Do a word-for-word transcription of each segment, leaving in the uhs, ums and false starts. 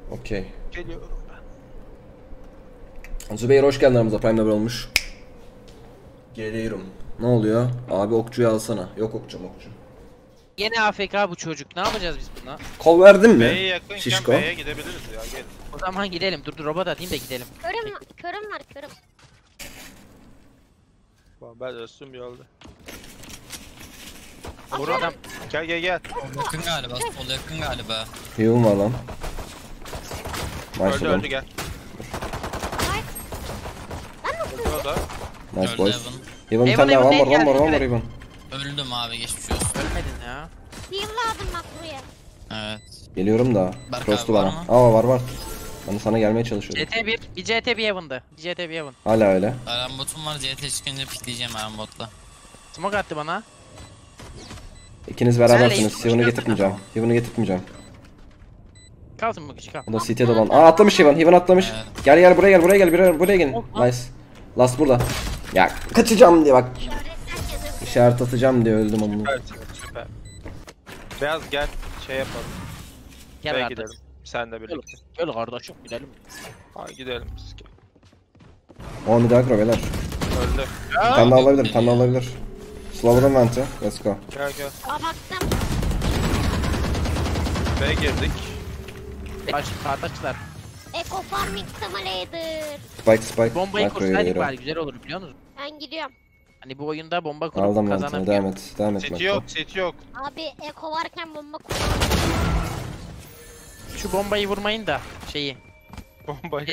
Okey. Geliyorum ben. Zübeyir hoş geldin aramıza. Prime member olmuş. Geliyorum. Ne oluyor? Abi okçuyu alsana. Yok okçum okçu. Yine A F K bu çocuk. Ne yapacağız biz buna? Kol verdin mi? B'ye yakınken Şişko. B'ye gidebiliriz ya, gelin. O zaman gidelim. Dur dur robot atayım da gidelim. Körüm, körüm var körüm. Ben ölsün bir yolda. Vur adam. Gel gel gel. Yakın galiba, sol yakın galiba. Heal'ım var lan. Nice Öldü oğlum. öldü gel. Öldü o da. Nice Öldü boys. Evan. Heaven bir tane daha. Evan, One more, Evan, one more, one gel, more Heaven. Öldüm abi, geçmiş olsun. Ölmedin ya. Heal'ladım bak buraya. Evet. Geliyorum da. Berk Frost'u abi var bana. mı? Aa var var. Ben sana gelmeye çalışıyorum. C T bir, bir C T bir Evan'dı. Bir C T bir Evan. Hala öyle. Aram botum var, C T çıkınca pikleyeceğim Aram botla. Smoke attı bana. İkiniz berabersiniz. Senle Heaven'ı ilk- getirtmeyeceğim. Heaven'ı getirtmeyeceğim. Kal smoke içi kal. O da C T'de olan. Aa atlamış Heaven. Heaven atlamış. Evet. Gel gel buraya gel buraya gel. Buraya, buraya gelin. Nice. Last burada. Ya kaçacağım diye bak. İşaret atacağım diye öldüm onu. Süpersin süper. Beyaz gel şey yapalım. Gel B'ye kardeş. gidelim. Sen de birlikte. Gel kardeşim gidelim. Hadi gidelim biz. O bir daha kro beyler. Öldü. Bir tane daha olabilir. Bir tane daha olabilir. Slow'dan vente. Let's go. Gel gel. Aa baktım. B'ye girdik. Baş kardeşler. Eco Farming Simulator. Spike spike. Bombayı Macro'ya kursaydık geliyorum. bari güzel olur biliyor musun? Ben gidiyorum. Hani bu oyunda bomba kurup Aldım ventini. kazanabiliyor. Devam et. Devam et. City Macro. yok, City yok. Abi Eco varken bomba kur. Şu bombayı vurmayın da şeyi. Bombayı.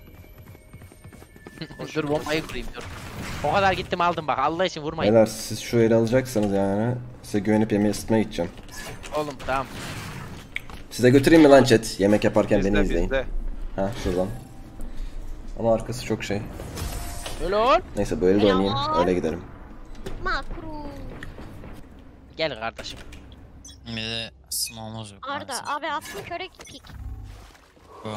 Dur bombayı kurayım dur. O kadar gittim aldım bak Allah için vurmayın. Beyler siz şu eli alacaksanız yani size güvenip yemeği ısıtmaya gideceğim. Oğlum tamam. Size götüreyim mi lan chat? Yemek yaparken beni Bizde izleyin. bizde. Ha şuradan. Ama arkası çok şey. Öyle ol. Neyse böyle de oynayayım. Helal. Öyle gidelim. Makru. Gel kardeşim. Bir de small'umuz yok. Arda maalesef. abi attım köre kick. Bu.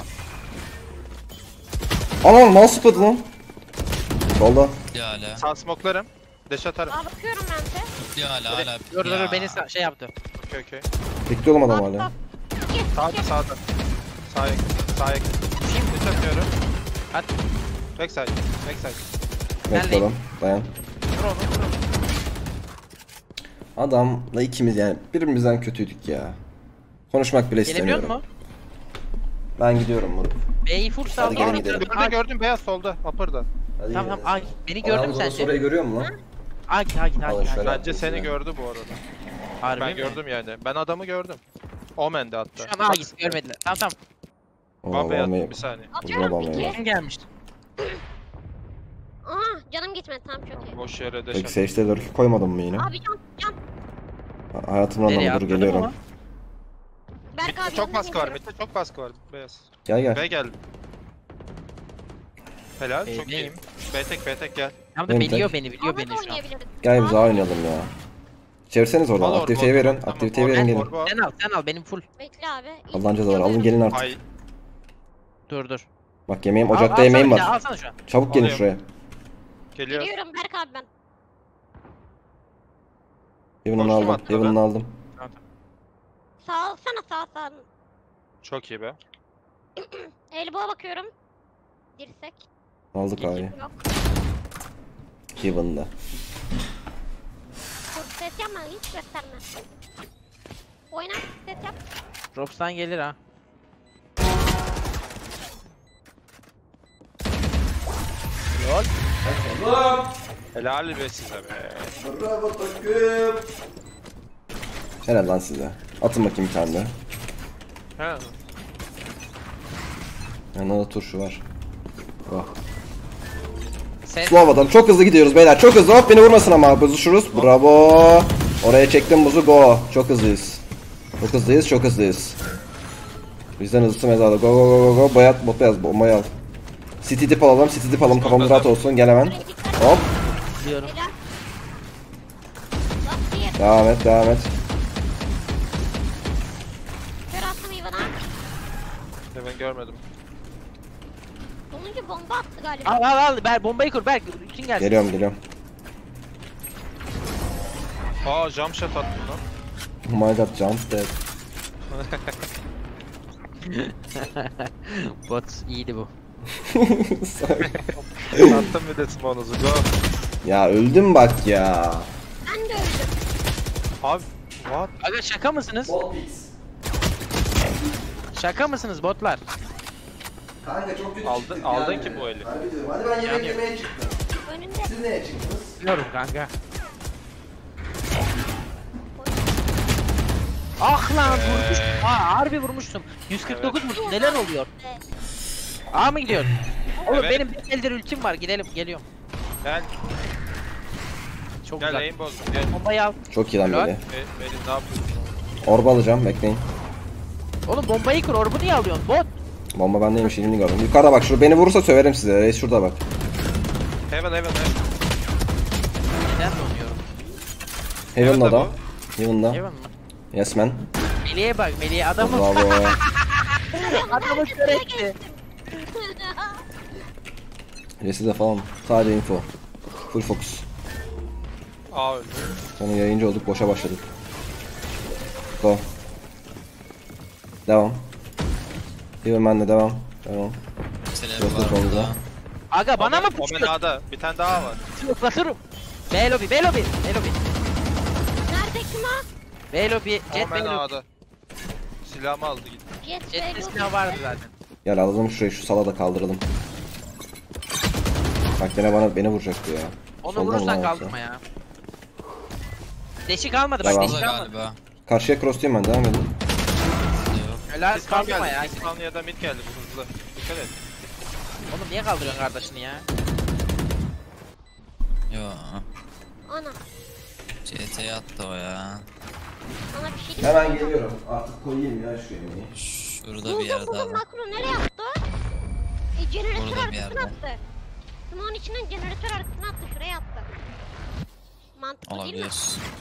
Anam mouse zıpladı lan. Solda. Pikliyor hala. Sağ smoklarım. Deş atarım. Aa bakıyorum ben de. Pikliyor hala hala. Dur dur pikliyor. dur beni sa- şey yaptı. Okey okey. Bekliyor oğlum adam hala. Sağda sağda. Sağ yakın. Sağ yakın. Deş atıyorum. At. Backside. Backside. Bekliyor adam. Dayan. Vur onu vur onu. Adamla ikimiz yani birbirimizden kötüydük ya. Konuşmak bile Gelebiliyor istemiyorum. mu? Ben gidiyorum moruk. B'yi full sal. Hadi gelin Aa, gidelim. Gördüm gördüm beyaz solda. Upper'da. Hadi Tamam gidelim. tamam Aa, beni gördün mü sen? Orayı görüyor musun lan? Aa git aa git aa Alın git. şöyle. Bence seni gördü bu arada. Harbi Ben mi? gördüm yani. Ben adamı gördüm. Omen'de hatta. Şu an aa git görmediler. Tamam tamam. Baba Vallahi yattım bir saniye. Uzun Atıyorum adam ya. piki. Kim gelmişti? Aha canım gitmedi tam çok iyi. Boş yere deş Peki atıyorum. Sage'de lurk koymadın mı yine? Abi can can. Hayatımın Nereye anlamı dur atladım geliyorum. ama? Berk abi Çok yanına baskı var. geliyorum. Mitte çok baskı var. Beyaz. Gel gel. B gel. Helal B çok değil. iyiyim. B tek B tek gel. Tamam da Benim biliyor tek. beni biliyor Ama beni da şu an. oynayabiliriz. Gel biz A oynayalım ya. Çevirseniz oradan. Al or- Aktiviteyi or- verin. tamam, Aktiviteyi or- verin or- gelin. or- Sen al sen al benim full. Bekle abi. Allah'ın cezaları alın gelin artık. Ay Dur dur. Bak yemeğim Al- ocakta alsana yemeğim bir daha, var. Alsana şu an. Çabuk gelin Alıyorum. şuraya. geliyor. Geliyorum Berk abi ben. Heaven'ını Koştum aldım. hatta Heaven'ını aldım. Sağ alsana sağ sağ. Çok iyi be. Elboğa bakıyorum. Dirsek. Aldık A'yı. Yok. Heaven'da. Dur ses yapma hiç gösterme. Oyna ses yap. Robs'tan gelir ha. Lol. Helal be size be. Bravo takım. Helal lan size. Atın bakayım bir tane de. He. Yanında da turşu var. Oh. Ses. Slow adam. Çok hızlı gidiyoruz beyler. Çok hızlı. Hop beni vurmasın ama. Bozuşuruz. Bravo. Oraya çektim buzu. Go. Çok hızlıyız. Çok hızlıyız. Çok hızlıyız. Bizden hızlısı mezarda. Go go go go go. Bayat bot beyaz. Bombayı al. City dip alalım. City dip alalım. Kafamız rahat olsun. Gel hemen. Hop. Diyorum. Helal. Bak bir. Devam et. Devam et. Kör attım Ivan'a. Ben görmedim. Sonuncu bomba attı galiba. Al al al. Ber bombayı kur. Berk için gelsin. Geliyorum geliyorum. Aa jump shot attım lan. Oh my god jump dead. Bot iyiydi bu. Attım bir de smonuzu. Go. Ya öldüm bak ya. Ben de öldüm. Abi what? Aga şaka mısınız? Şaka mısınız botlar? Kanka çok kötü Aldın- çıktık aldın yani. ki bu eli. Harbi diyorum. Hadi ben yemek Yani- yemeye çıktım. Önünde. Siz neye çıktınız? Bilmiyorum kanka. Ah lan vurmuştum. Aa harbi vurmuştum. yüz kırk dokuz mu? Neler oluyor? A mı gidiyor? Oğlum Evet. benim bir eldir ultim var. Gidelim geliyorum. Gel. Çok Gel güzel. Rainbow. Gel. Bombayı al. Çok iyi lan Helal. böyle. Be benim ne yapıyorsun? Orba alacağım, bekleyin. Oğlum bombayı kur. Orbu niye alıyorsun? Bot. Bomba bendeymiş, elini gördüm. Yukarıda bak, şurada beni vurursa söverim size. Reis şurada bak. Heaven heaven heaven. Neden donuyorum? Heaven'da Heaven'da da. Heaven'da. Evan mı? Yes man. Melih'e bak. Melih'e adamı Bravo. adamı kör etti. Reis'i de falan. Sadece info. Full focus. Aa öldü. Sonra yayıncı olduk, boşa başladık. Go. Devam. Heaven benle devam. Devam. Selam Yok, yok, var oldu burada. da. Aga bana mı Omen pusuyor? A'da. Bir tane daha var. Tıklatırım. B lobby, B lobby, B lobby. Nerede kim o? B lobby, Jet B Omen lobby. A'da. Silahımı aldı gitti. Jet Jet'te Bey'le silah vardı zaten. Gel alalım şurayı, şu sala da kaldıralım. Bak gene bana beni vuracaktı ya. Onu Soldan vurursan ulan yoksa. kaldırma ya. Deşi kalmadı bak, Devam. deşi Burada kalmadı. galiba. Karşıya cross'tayım ben, devam edin. Yok. Helal Diskan kaldırma ya. geldi. Diskan ya da mid geldi bu hızlı. Dikkat et. Oğlum niye kaldırıyorsun kardeşini ya? Yo. Ana. C T'ye attı o ya. Ana bir şey değil. Hemen geliyorum. Artık koyayım ya şu yemeği. Şurada bir Buldum yerde buldum abi. makro nereye attı? E jeneratör Burada bir arkasına yerde. attı. Simon içinden jeneratör arkasına attı. Şuraya attı. Mantıklı değil mi? Olabilir.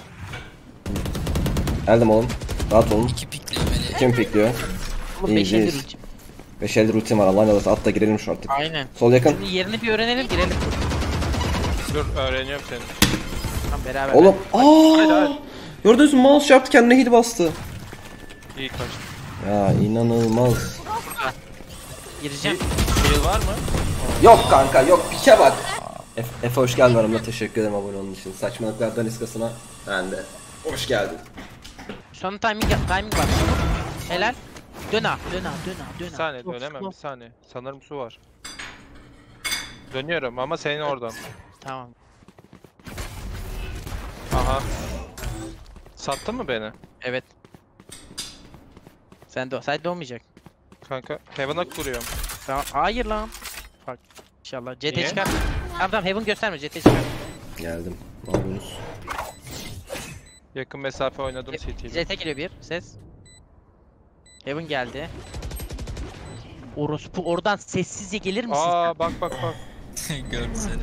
Geldim oğlum. Rahat olun. İki pikliyor Melih. Kim pikliyor? Oğlum İyi, beş eldir iyiyiz. ultim. beş eldir ultim var. Allah'ın yalası. At da girelim şu artık. Aynen. Sol yakın. Şimdi yerini bir öğrenelim girelim. Dur öğreniyorum seni. Tamam beraber. Oğlum. Hayır Aa! hayır. Gördünüz mü? Mouse yaptı, kendine heal bastı. İyi kaçtı. Ya inanılmaz. Gireceğim. Heal var mı? Yok kanka, yok, pike bak. Efe, Efe hoş geldin aramda, teşekkür ederim abone olduğun için. Saçmalıklardan iskasına ben de. Hoş geldin. Son timing yap, timing var. Helal. Dön abi, dön abi, dön abi, dön abi. Bir saniye Stop, dönemem stop. bir saniye. Sanırım su var. Dönüyorum ama senin oradan. Tamam. Aha. Sattın mı beni? Evet. Sen de side olmayacak. Kanka Heaven'a kuruyorum. Tamam. Hayır lan. Bak. İnşallah. C T Niye? çıkar. Tamam tamam Heaven gösterme. C T çıkar. Geldim. Ne yapıyorsunuz? Yakın mesafe oynadım C T'yle. C T geliyor bir. Ses. Heaven geldi. Orospu oradan sessizce gelir misin? Aa bak bak bak. Gördü seni.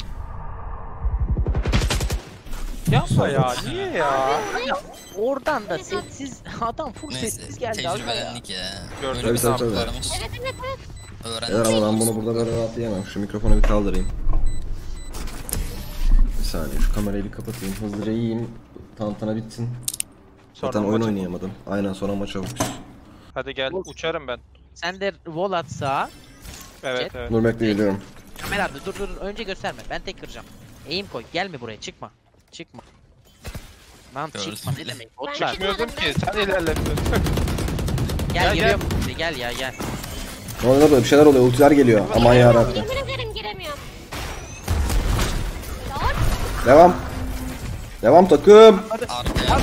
Yapma ya niye ya? sen? Oradan da sessiz adam full Neyse sessiz geldi aga ya. tecrübelendik ya. Gördüm. Böyle bir Tabii, tabii, sapık tabii. varmış. Evet evet evet. Beyler Öğrendik. ama ben bunu burada böyle rahat yiyemem. Şu mikrofonu bir kaldırayım. Bir saniye, şu kamerayı bir kapatayım. Hızlıca yiyeyim. Tantana bitsin. Sonra Zaten oyun maça- oynayamadım. Aynen, sonra maça bakış. Hadi gel uçarım ben. Sen de wall at sağa. Evet Jet. evet. Dur bekle, geliyorum. Kamera adı dur dur dur. Önce gösterme. Ben tek kıracağım. Eğim koy. Gelme buraya. Çıkma. Çıkma. Lan Gördüm çıkma ne bile. demek? Ben Botlar. Çıkmıyordum ki sen ilerlemiyorsun. Gel Gel, geliyorum. Gel ya gel. Ne oluyor böyle? Bir şeyler oluyor. Ultiler geliyor. Aman yarabbim. Yemin ederim giremiyorum. Lan. Devam. Devam takım. Arkaya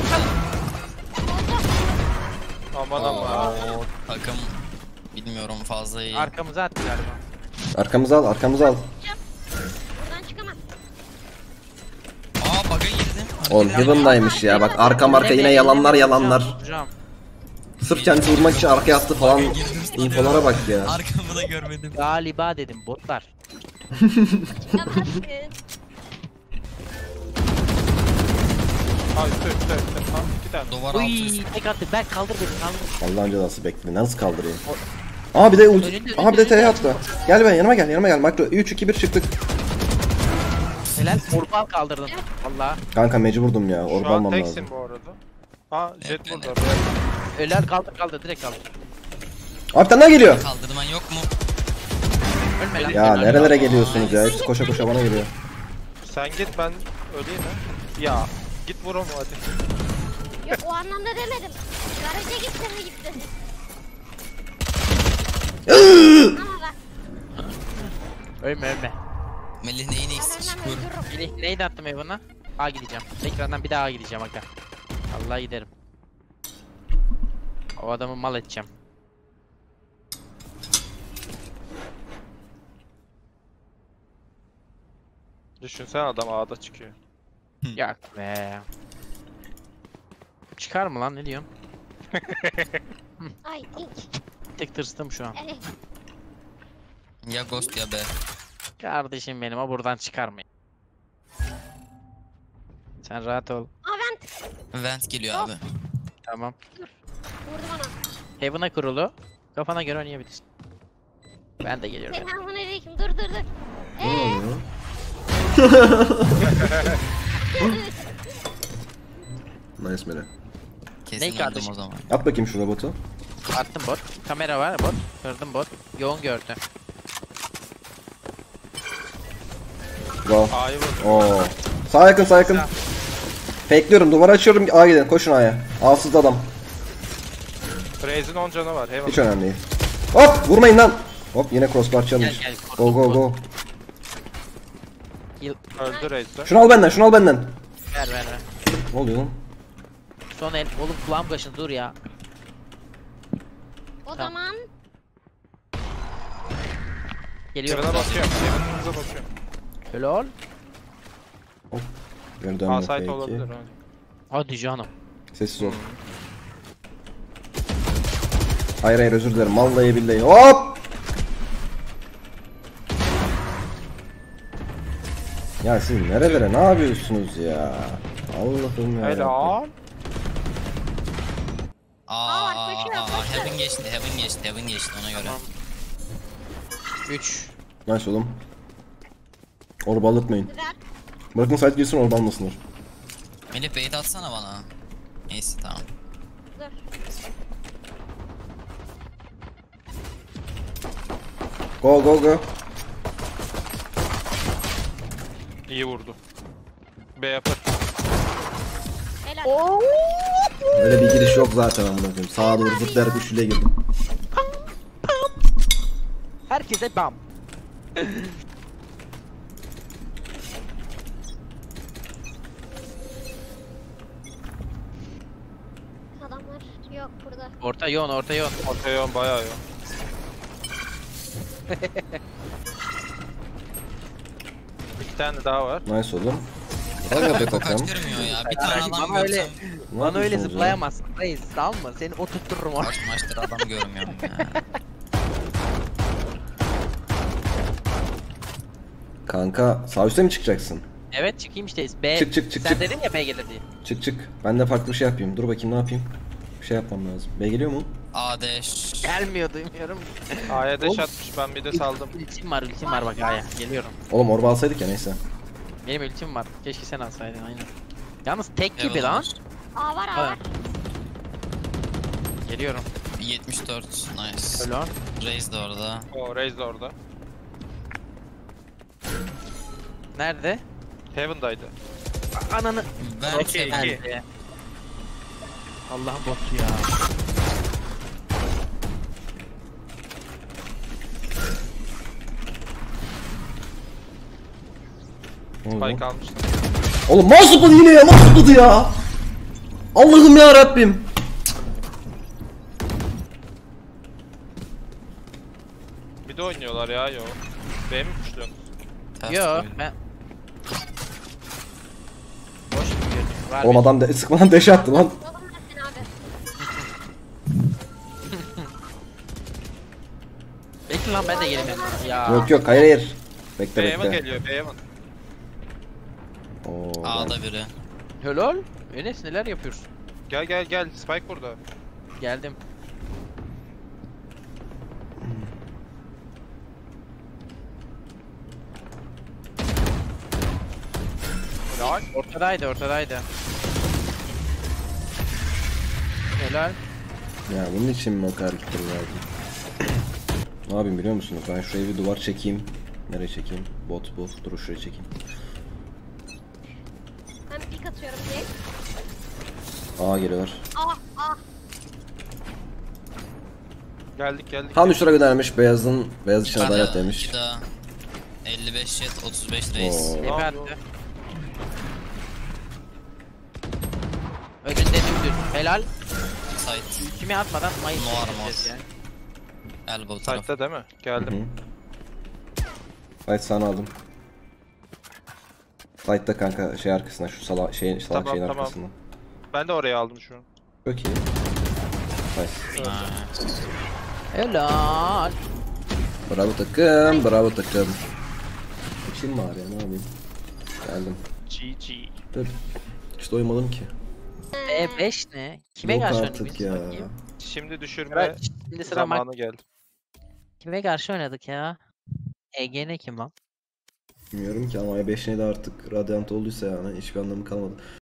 Aman aman. Oo, takım bilmiyorum fazla iyi. Arkamıza attı galiba. Arkamıza al, arkamıza al. Buradan çıkamam. Aa bug'a girdim. Oğlum Heaven'daymış ya. Bak arka marka yine yalanlar yalanlar. Vuracağım. Sırf kendisi vurmak için arkaya attı falan. Infolara bak ya. Arkamı da görmedim. Galiba dedim botlar. Çıkamazsın. Ha üstte üstte üstte. Ha iki tane. Duvar altı Uy üstü. tek attı. Berk kaldır beni kaldır. Allah'ın cezası, bekle. Nasıl kaldırayım? Aa bir de ulti. Önünde, Aa bir de önünde, T'ye attı. Gel ben yanıma gel, yanıma gel. Makro üç iki bir çıktık. Helal orbal kaldırdın. Valla. Kanka mecburdum ya. Şu Orba an almam teksin lazım. bu arada. Aa jet Evet, burada. Helal kaldır kaldır direkt kaldır. Abi tane daha geliyor. Kaldırman yok mu? Ölme lan. Ya nerelere geliyorsunuz ya? Hepsi koşa koşa bana geliyor. Sen git ben öleyim mi? Ya git vur onu hadi. Yok o anlamda demedim. Garaja gitti mi gitti. Ama bak Ölme ölme. Melih neyini ben eksik ölmem çıkıyorum. öldürürüm. Melih neydi attım Evan'a? A gideceğim. Tekrardan bir daha A gideceğim aga. Allah giderim. O adamı mal edeceğim. Düşünsene adam A'da çıkıyor. Yak be. Çıkar mı lan ne diyorsun? Ay ink. Bir tek tırstım şu an. Eh, Ya Ghost ya B. Kardeşim benim o buradan çıkarmayın. Sen rahat ol. Avent. Vent geliyor abi. Tamam. Vurdu bana. Heaven'a kurulu. Kafana göre oynayabilirsin. Ben de geliyorum. Selamünaleyküm. Dur dur dur. Ne Eee oluyor? Nice Mele. Kesin öldüm kardeşim? o zaman. At bakayım şu robotu. Attım bot. Kamera var bot. Kırdım bot. Yoğun gördü. Go. A'yı vur. Oo. Sağ yakın sağ yakın. Fakeliyorum duvarı açıyorum. A'ya gidin koşun A'ya. A'sız adam. Raze'in on canı var. Heaven. Hiç önemli değil. Hop vurmayın lan. Hop yine crossbar çalmış. Gel, gel, Go go go. Öldü Raze'de. Şunu al benden şunu al benden. Ver ver ver. Ne oluyor lan? Son el. Oğlum kulağım kaşın dur ya. o Tamam. zaman Geliyorum. Heaven'a bakıyorum. Heaven'ınıza bakıyorum. Helal. Geri dönme A site peki. olabilir. ha. Hadi canım. Sessiz ol. Hayır hayır özür dilerim. Vallahi billahi. Hop! Ya siz nerelere ne yapıyorsunuz ya? Allah'ım ya. Helal. Aa, var, aa, koşuyor, aa, koşuyor. Heaven geçti, Heaven geçti, Heaven geçti ona göre. üç. Nice oğlum. Orba alırtmayın. güzel. Bırakın site girsin orba almasınlar. Melih bait atsana bana. Neyse tamam. Dur. Go go go. İyi vurdu. B yapar. Helal. Öyle bir giriş yok zaten amına koyayım. Sağa doğru zıplayarak üçlüye girdim. Herkese bam. Adamlar yok burada. Orta yoğun orta yoğun. Orta yoğun bayağı yoğun. İki tane daha var. Nice oğlum. Aga be Kaç kakam. görmüyor ya. Bir tane Kardeşim, adam bana öyle- görsem Ne Bana öyle yapıyorsunuz ya? zıplayamazsın reis tamam mı? Seni oturturum oraya. kaç maçtır adam görmüyorum ya. Kanka sağ üstte mi çıkacaksın? Evet çıkayım işte B. Çık, çık, çık, Sen çık. dedin ya B gelir diye. Çık çık. Ben de farklı bir şey yapayım. Dur bakayım ne yapayım. Bir şey yapmam lazım. B geliyor mu? A D Ş. Gelmiyor duymuyorum. A'ya deş Oğlum. atmış. Ben bir de saldım. Ultim var ultim var bak A'ya. Geliyorum. Oğlum orba alsaydık ya neyse. Benim ultim var. Keşke sen alsaydın aynen. Yalnız tek gibi Heaven lan. var. A var A var. Geliyorum. yetmiş dört. Nice. Öyle on. Raze de orada. O Raze de orada. Nerede? Heaven'daydı. Ananı. Vent Okey, Heaven. iki. Nerede? Allah'ım botu ya. Ne oldu? Spike almıştı. Oğlum mouse zıpladı yine ya mouse zıpladı ya. Allah'ım ya Rabbim. Bir de oynuyorlar ya yo. B mi kuşluyorsunuz? Ters Yo koydum. ben. Boş gidiyorum. Var Oğlum bir- adam de sıkmadan deş attı lan. Oğlum versin abi. Bekle lan ben de gelemiyorum. Ya. Yok yok hayır hayır. Bekle B Heaven bekle. geliyor. B Heaven. Oo, ben- A'da biri. Helal. Enes neler yapıyorsun? Gel gel gel. Spike burada. Geldim. Helal. Ortadaydı ortadaydı. Helal. Ya bunun için mi o kadar gittim lazım? Ne yapayım biliyor musunuz? Ben şuraya bir duvar çekeyim. Nereye çekeyim? Bot bu. Dur şuraya çekeyim. Ben pik atıyorum direkt. Aa geliyorlar. Ah ah. Geldik geldik. Tam üç lira göndermiş. Beyazın beyaz için Ben adalet de demiş. iki daha. elli beş jet, otuz beş reis. Oo. Efendi. Önünde dümdüz. Helal. Site. Kimi atmadan mayın Noir çekeceğiz mor. yani. Elbow tarafı. Site'da değil mi? Hı Geldim. hı. Fight sana aldım. Fight'ta kanka şey arkasına şu sala şeyin salak Tamam, şeyin tamam. arkasına. Ben de oraya aldım şu an. Çok iyi. Nice. Ha. Helal. Bravo takım, bravo takım. İçim var ya ne yapayım. Geldim. G G. Dur. Hiç doymadım ki. E beş ne? Kime Yok karşı artık oynadık ya. bakayım? Şimdi düşürme Evet, şimdi sıra mak. zamanı geldi. Kime karşı oynadık ya? E G ne kim lan? Bilmiyorum ki ama beş neydi artık Radiant olduysa yani hiçbir anlamı kalmadı.